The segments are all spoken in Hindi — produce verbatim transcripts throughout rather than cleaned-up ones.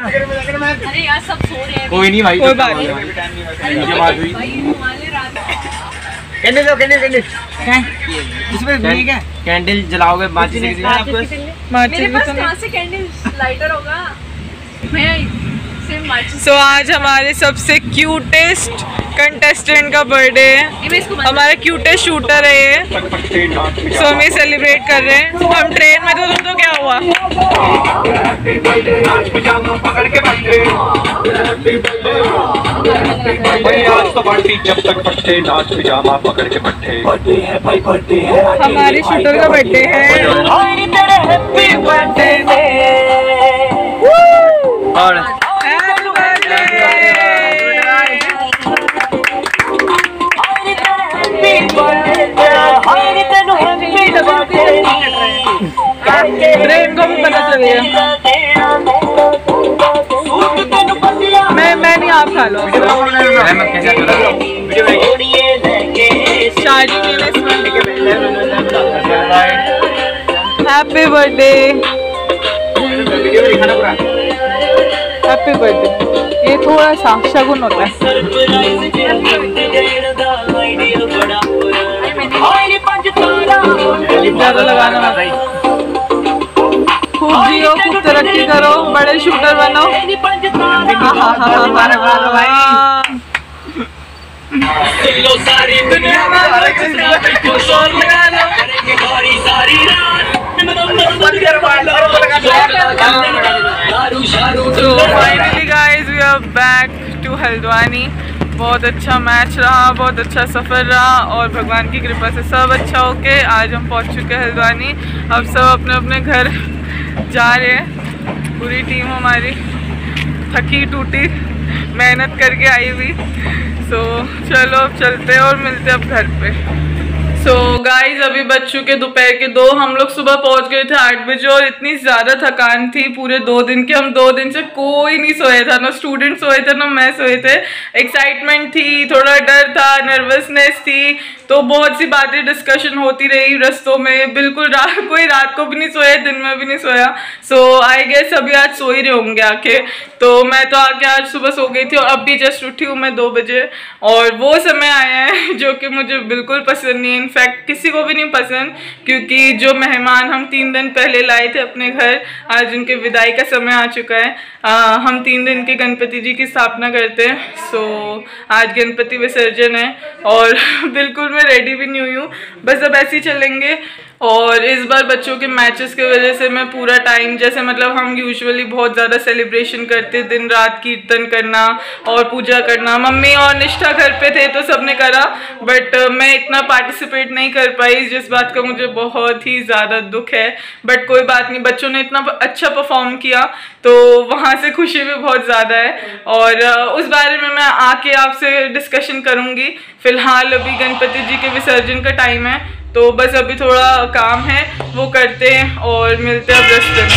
अरे यार सब सो रहे हैं। कोई नहीं भाई, कोई बात नहीं। कैंडल दो, कैंडल कैंडल इसमें भी क्या कैंडल जलाओगे? माचिस मेरे पास कहाँ से कैंडल लाइटर होगा? मैं सो so, आज हमारे सबसे क्यूटेस्ट कंटेस्टेंट का बर्थडे है। हमारा क्यूटेस्ट शूटर है ये। सो so, हम ये सेलिब्रेट कर रहे हैं। हम ट्रेन में तो तुम तो क्या हुआ? हमारे शूटर का बर्थडे है और ट्रेन को भी पता चलेगा। मैं मैं नहीं, आप खा लो। Happy birthday, happy birthday. ये थोड़ा सा शगुन होता है। ज़्यादा लगाना मत। खूब जियो, खूब तरक्की करो, बड़े शूटर बनो। सारी दुनिया तो finally guys we are back to Haldwani. बहुत अच्छा मैच रहा, बहुत अच्छा सफ़र रहा और भगवान की कृपा से सब अच्छा होके आज हम पहुंच चुके हैं हल्द्वानी। अब सब अपने अपने घर जा रहे हैं। पूरी टीम हमारी थकी टूटी मेहनत करके आई हुई। सो चलो अब चलते हैं और मिलते हैं अब घर पे। सो so, गाइज अभी बज चुके दोपहर के दो। हम लोग सुबह पहुंच गए थे आठ बजे और इतनी ज़्यादा थकान थी पूरे दो दिन की। हम दो दिन से कोई नहीं सोया था, ना स्टूडेंट सोए थे ना मैं सोए थे। एक्साइटमेंट थी, थोड़ा डर था, नर्वसनेस थी, तो बहुत सी बातें डिस्कशन होती रही रस्तों में। बिल्कुल रात कोई रात को भी नहीं सोया, दिन में भी नहीं सोया। सो आई गेस अभी आज सो ही रहे होंगे आके। तो मैं तो आके आज सुबह सो गई थी और अब भी जस्ट उठी हूँ मैं दो बजे। और वो समय आया है जो कि मुझे बिल्कुल पसंद नहीं है, इनफैक्ट किसी को भी नहीं पसंद, क्योंकि जो मेहमान हम तीन दिन पहले लाए थे अपने घर, आज उनके विदाई का समय आ चुका है। आ, हम तीन दिन के गणपति जी की स्थापना करते हैं। सो आज गणपति विसर्जन है और बिल्कुल मैं रेडी भी नहीं हुई हूँ, बस अब ऐसे ही चलेंगे। और इस बार बच्चों के मैचेस की वजह से मैं पूरा टाइम, जैसे मतलब हम यूजुअली बहुत ज़्यादा सेलिब्रेशन करते, दिन रात कीर्तन करना और पूजा करना। मम्मी और निष्ठा घर पे थे तो सबने करा, बट मैं इतना पार्टिसिपेट नहीं कर पाई, जिस बात का मुझे बहुत ही ज़्यादा दुख है। बट कोई बात नहीं, बच्चों ने इतना अच्छा परफॉर्म किया तो वहाँ से खुशी भी बहुत ज़्यादा है। और उस बारे में मैं आके आपसे डिस्कशन करूँगी। फ़िलहाल अभी गणपति जी के विसर्जन का टाइम है, तो बस अभी थोड़ा काम है वो करते हैं और मिलते हैं अब रास्ते में।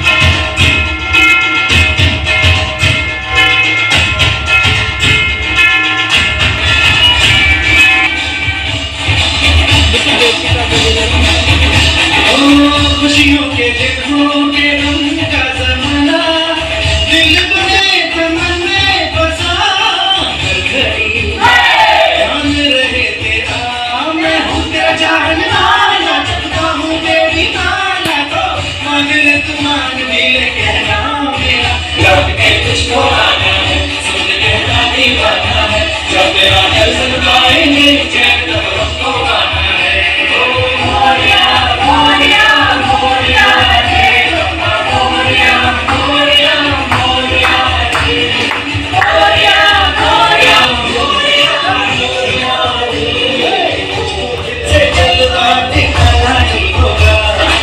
खुशियों के दिनों के रंग का ज़माना, दिल बने तमन्ने बसा, हर घड़ी जान रहे तेरा, मैं हूँ तेरा जानने वाला, जब हूँ तेरी माला, तो मांग ले तू मांग ले कहना मेरा, लौट के तुझको आना है, सुन के दादी बना है, जब तेरा दिल सुन पाएंगे चैन तब हमको आना है। ओ मोरिया मोरिया मोरिया रे मोरिया मोरिया मोरिया रे मोरिया मोरिया मोरिया मोरिया रे से जलवा दिखाना ही होगा।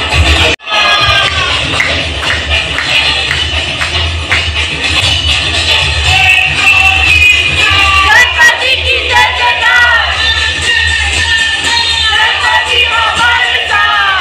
गणपति की जय जयकार, गणपति हमारे साथ।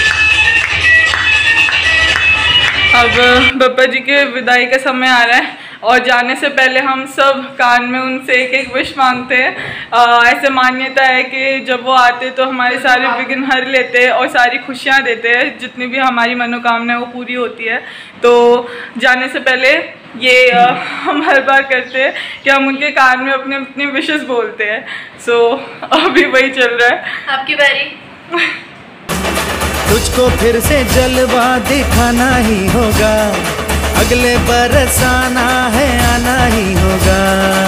अब बप्पा जी के विदाई का समय आ रहा है। और जाने से पहले हम सब कान में उनसे एक एक विश मांगते हैं। ऐसे मान्यता है कि जब वो आते तो हमारे सारे विघ्न हर लेते हैं और सारी खुशियाँ देते हैं, जितनी भी हमारी मनोकामना है वो पूरी होती है। तो जाने से पहले ये आ, हम हर बार करते हैं कि हम उनके कान में अपने अपनी विशेस बोलते हैं। सो so, अभी वही चल रहा है। आपकी बारी। तुझको फिर से जलवा दिखाना ही होगा, अगले बरस आना है आना ही होगा।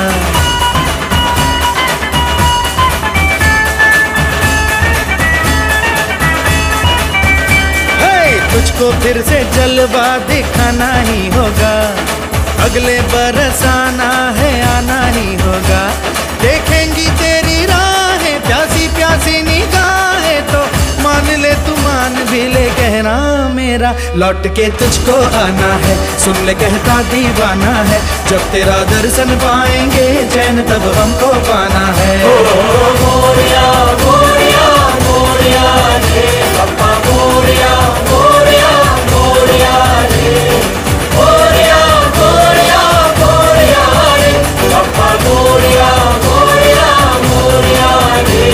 तुझको फिर से जलवा दिखाना ही होगा, अगले बरस आना है आना ही होगा। देखेंगी तेरी राहें प्यासी प्यासी निगाहें, तो मान ले तू मान भी ले कहना मेरा, लौट के तुझको आना है, सुन ले कहता दीवाना है। जब तेरा दर्शन पाएंगे चैन तब हमको पाना है। ओ मोरिया मोरिया मोरिया रे पप्पा मोरिया मोरिया मोरिया रे, मोरिया मोरिया मोरिया रे पप्पा मोरिया मोरिया मोरिया रे।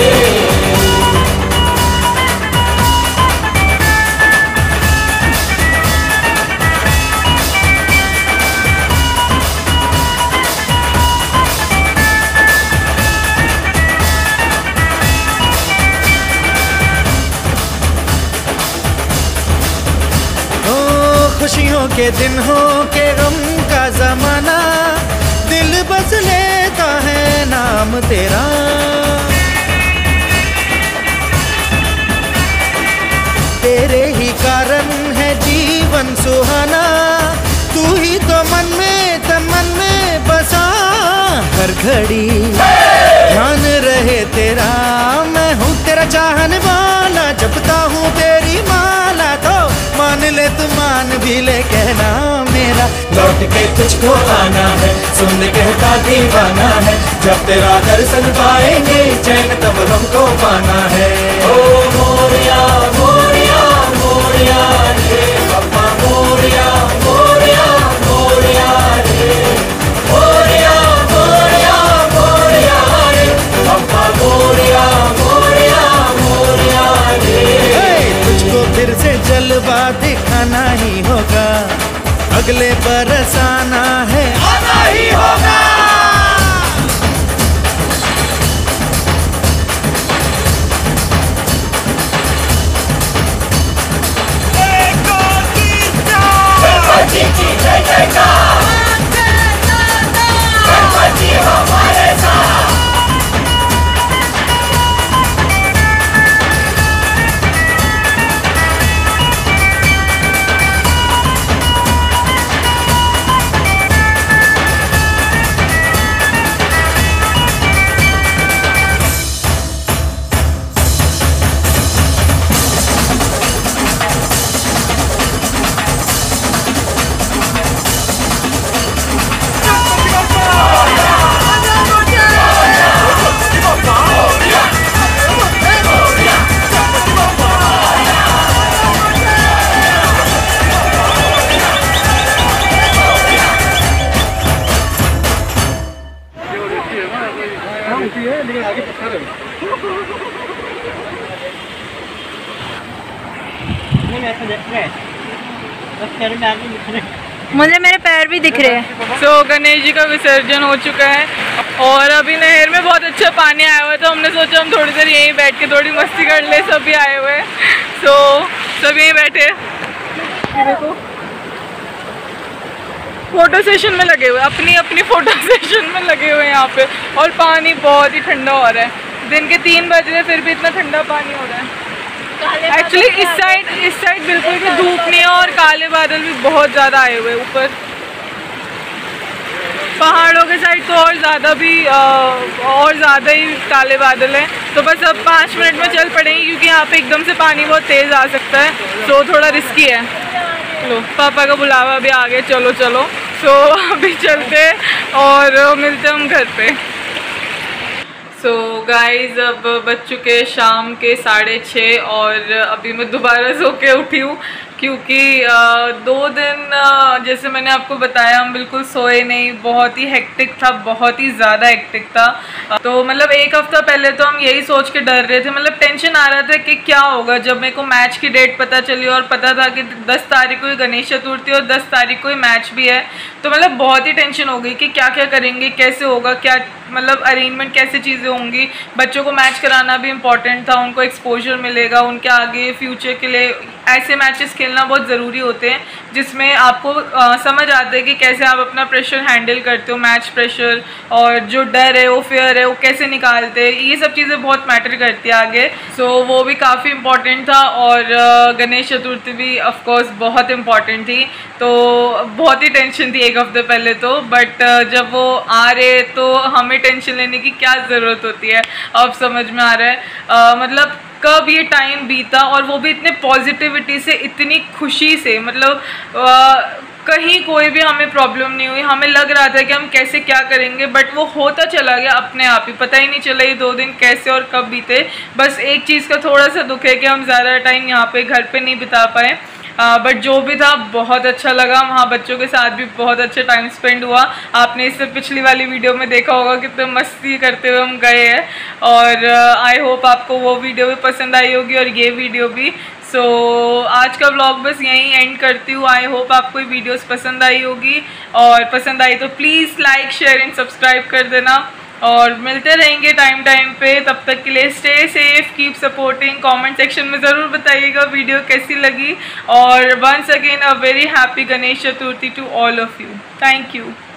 खुशियों के दिन हो के गम का जमाना, दिल बस लेता है नाम तेरा। तेरे ही कारण है जीवन सुहाना, तू ही तो मन में तन मन में बसा। हर घड़ी ध्यान रहे तेरा, मैं हूँ तेरा चाहने वाला, जपता हूँ तेरी माला। तो मान ले तू मान भी ले कहना मेरा, लौट के तुझको आना है, सुन ले कहता दीवाना है। जब तेरा दर्शन पाएंगे चैन तब हमको पाना है। ओ मोरिया मोरिया मोरिया रे पप्पा मोरिया मोरिया मोरिया रे, मोरिया मोरिया मोरिया रे पप्पा मोरिया मोरिया मोरिया रे। तुझको फिर से जलवा दिखाना ही होगा, अगले बरस आना है आना ही होगा। हमारे साथ मुझे मेरे पैर भी दिख रहे हैं। सो so, गणेश जी का विसर्जन हो चुका है और अभी नहर में बहुत अच्छा पानी आया हुआ है, तो हमने सोचा हम थोड़ी देर यहीं बैठ के थोड़ी मस्ती कर ले। सभी आए हुए हैं, सो so, सब यहीं बैठे देखो फोटो सेशन में लगे हुए, अपनी अपनी फोटो सेशन में लगे हुए हैं यहाँ पे। और पानी बहुत ही ठंडा हो रहा है, दिन के तीन बज रहे फिर भी इतना ठंडा पानी हो रहा है। एक्चुअली इस साइड इस साइड बिल्कुल भी धूप नहीं है और काले बादल भी बहुत ज़्यादा आए हुए ऊपर। पहाड़ों के साइड तो और ज़्यादा भी आ, और ज़्यादा ही काले बादल हैं। तो बस अब पाँच मिनट में चल पड़ेंगे क्योंकि यहाँ पे एकदम से पानी बहुत तेज़ आ सकता है, तो थोड़ा रिस्की है। लो पापा का बुलावा भी आ गया, चलो चलो। सो अभी चलते और मिलते हम घर पे। सो so गाइज़ अब बज चुके शाम के साढ़े छः और अभी मैं दोबारा सो के उठी हूँ क्योंकि आ, दो दिन आ, जैसे मैंने आपको बताया हम बिल्कुल सोए नहीं, बहुत ही हेक्टिक था, बहुत ही ज़्यादा हेक्टिक था। तो मतलब एक हफ्ता पहले तो हम यही सोच के डर रहे थे, मतलब टेंशन आ रहा था कि क्या होगा। जब मेरे को मैच की डेट पता चली और पता था कि दस तारीख को ही गणेश चतुर्थी और दस तारीख को ही मैच भी है, तो मतलब बहुत ही टेंशन हो गई कि क्या क्या करेंगे, कैसे होगा, क्या मतलब अरेंजमेंट कैसे चीज़ें होंगी। बच्चों को मैच कराना भी इम्पॉर्टेंट था, उनको एक्सपोजर मिलेगा, उनके आगे फ्यूचर के लिए ऐसे मैचेस खेलना बहुत ज़रूरी होते हैं जिसमें आपको आ, समझ आता है कि कैसे आप अपना प्रेशर हैंडल करते हो, मैच प्रेशर, और जो डर है वो फियर है वो कैसे निकालते हैं, ये सब चीज़ें बहुत मैटर करती है आगे। सो so, वो भी काफ़ी इम्पॉर्टेंट था। और गणेश चतुर्थी भी ऑफकोर्स बहुत इम्पॉर्टेंट थी, तो बहुत ही टेंशन थी एक हफ्ते पहले तो। बट जब वो आ रहे तो हमें टेंशन लेने की क्या ज़रूरत होती है, अब समझ में आ रहा है। आ, मतलब कब ये टाइम बीता, और वो भी इतने पॉजिटिविटी से, इतनी खुशी से, मतलब आ, कहीं कोई भी हमें प्रॉब्लम नहीं हुई। हमें लग रहा था कि हम कैसे क्या करेंगे, बट वो होता चला गया अपने आप ही, पता ही नहीं चला ये दो दिन कैसे और कब बीते। बस एक चीज़ का थोड़ा सा दुख है कि हम ज़्यादा टाइम यहाँ पे घर पे नहीं बिता पाए, बट जो भी था बहुत अच्छा लगा। वहाँ बच्चों के साथ भी बहुत अच्छा टाइम स्पेंड हुआ। आपने इससे पिछली वाली वीडियो में देखा होगा कितने मस्ती करते हुए हम गए हैं, और आई होप आपको वो वीडियो भी पसंद आई होगी और ये वीडियो भी। सो so, आज का व्लॉग बस यहीं एंड करती हूँ। आई होप आपको ये वीडियोस पसंद आई होगी, और पसंद आई तो please like share and subscribe कर देना, और मिलते रहेंगे टाइम टाइम पे। तब तक के लिए stay safe, keep supporting. Comment section में ज़रूर बताइएगा वीडियो कैसी लगी, और once again a very happy Ganesh Chaturthi to all of you. Thank you.